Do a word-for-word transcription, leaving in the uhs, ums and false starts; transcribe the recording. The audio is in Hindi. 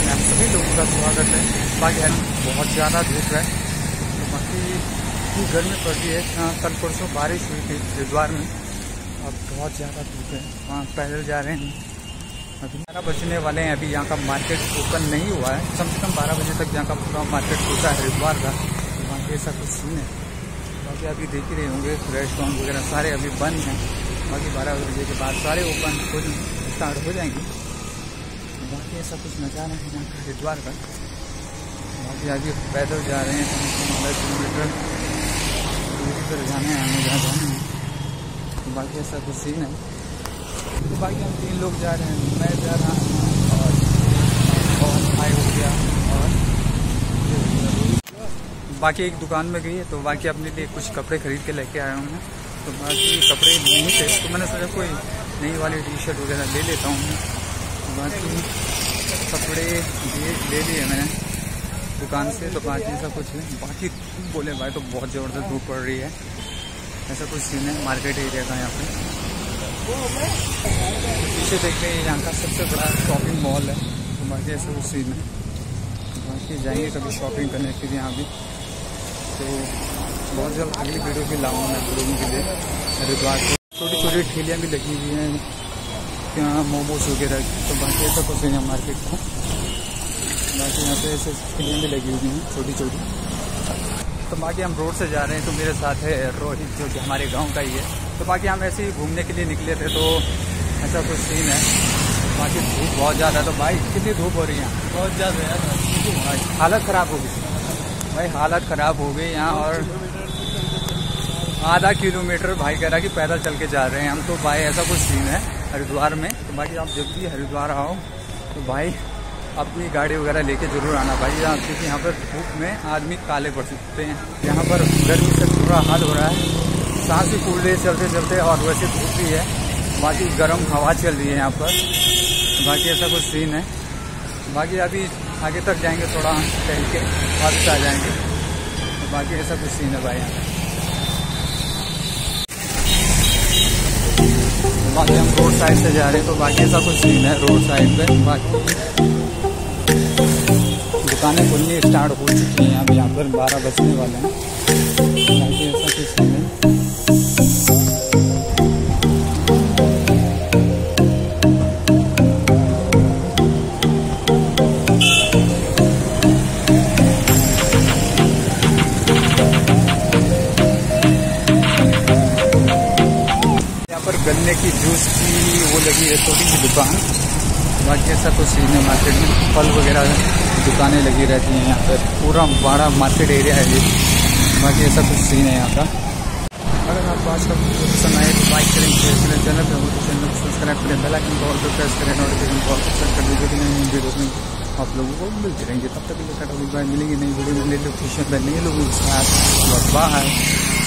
में आप सभी लोगों का स्वागत है। बाकी बहुत ज़्यादा धूप है, तो बाकी इतनी गर्मी पड़ रही है। कल परसों बारिश हुई थी हरिद्वार में, अब बहुत ज़्यादा धूप है। वहाँ पैदल जा रहे हैं, अभी बारह बजने वाले हैं। अभी यहाँ का मार्केट ओपन नहीं हुआ है, कम से कम बारह बजे तक यहाँ का पूरा मार्केट खुलता है हरिद्वार का। तो वहाँ के ऐसा कुछ सीन है। बाकी अभी देख ही रहे होंगे रेस्टोरेंट वगैरह सारे अभी बंद हैं। बाकी बारह बजे के बाद सारे ओपन हो स्टार्ट हो जाएंगे। बाकी ऐसा कुछ नज़ारा है यहाँ का हरिद्वार का। बाकी आगे पैदल जा रहे हैं, पंद्रह किलोमीटर दूरी पर जाने आने जहाँ जाने हैं। तो बाकी ऐसा कुछ सीन है। तो बाकी हम तीन लोग जा रहे हैं, मैं जा रहा हूँ और भाई हो गया और बाकी एक दुकान में गई है। तो बाकी अपने लिए कुछ कपड़े खरीद के लेके आया हूँ। तो बाकी कपड़े नहीं थे, तो मैंने सोचा कोई नई वाली टी शर्ट वगैरह ले लेता हूँ। बाकी कपड़े ले ले लिए मैंने दुकान से। तो बाकी ऐसा कुछ है। बाकी धूप बोले भाई तो बहुत ज़बरदस्त धूप पड़ रही है। ऐसा कुछ सीन है मार्केट एरिया का। यहाँ पे पीछे देखते हैं यहाँ का सबसे बड़ा शॉपिंग मॉल है। तो बाकी ऐसा कुछ सीन है। बाकी जाएंगे कभी शॉपिंग करने के लिए यहाँ भी। तो बहुत जल्द अगली वीडियो भी लाऊंगा मैं आप लोगों के लिए। हरिद्वार की छोटी छोटी ठेलियाँ भी लगी हुई हैं यहाँ, मोमोज वगैरह। तो बाकी ऐसा कुछ है यहाँ मार्केट का। बाकी यहाँ पे ऐसे ठेलियाँ भी लगी हुई हैं छोटी छोटी। तो बाकी हम रोड से जा रहे हैं, तो मेरे साथ है रोहित जो कि हमारे गांव का ही है। तो बाकी हम ऐसे ही घूमने के लिए निकले थे, तो ऐसा कुछ सीन है। बाकी धूप बहुत ज़्यादा। तो भाई कितनी धूप हो रही है? बहुत ज़्यादा यार, हालत ख़राब हो गई भाई, हालत ख़राब हो गई यहाँ। और आधा किलोमीटर भाई कह रहा कि पैदल चल के जा रहे हैं हम। तो भाई ऐसा कुछ सीन है हरिद्वार में। तो बाकी आप जब भी हरिद्वार आओ तो भाई अपनी गाड़ी वगैरह लेके जरूर आना भाई यहाँ, क्योंकि यहाँ पर धूप में आदमी काले पड़ सकते हैं। यहाँ पर गर्मी से बुरा हाल हो रहा है, सांस भी फूल रही है चलते चलते, और वैसे धूप भी है। बाकी गर्म हवा चल रही है यहाँ पर। बाकी ऐसा कुछ सीन है। बाकी अभी आगे तक जाएंगे, थोड़ा टहल के वापस आ जाएंगे। तो बाकी ऐसा कुछ सीन है भाई यहाँ। बाकी हम रोड साइड से जा रहे हैं, तो बाकी ऐसा कुछ सीन है रोड साइड पे। बाकी दुकानें खुलनी स्टार्ट हो चुकी हैं, अब यहाँ पर बारह बजने वाले हैं। बाकी ऐसा कुछ सीन है। यहाँ पर गन्ने की जूस की वो लगी है छोटी सी दुकान। बाकी ऐसा कुछ सीन है मार्केट में, फल वगैरह दुकानें लगी रहती हैं यहाँ पर। पूरा बड़ा मार्केट एरिया है ये। बाकी ऐसा कुछ सीन है यहाँ का। अगर आपको आज का वीडियो पसंद आए तो लाइक करें, शेयर करें, चैनल पर हो तो चैनल को सब्सक्राइब करें, बेल आइकन कॉल पर प्रेस करें, नोटिफिकेशन कॉल पर सेट कर दीजिए कि नई वीडियो में आप लोगों को मिलती रहेंगे। तब तक के लिए टाटा गुड बाय। मिलेंगे नई वीडियो में नई लोकेशन पर नए लोगों के साथ। बाय।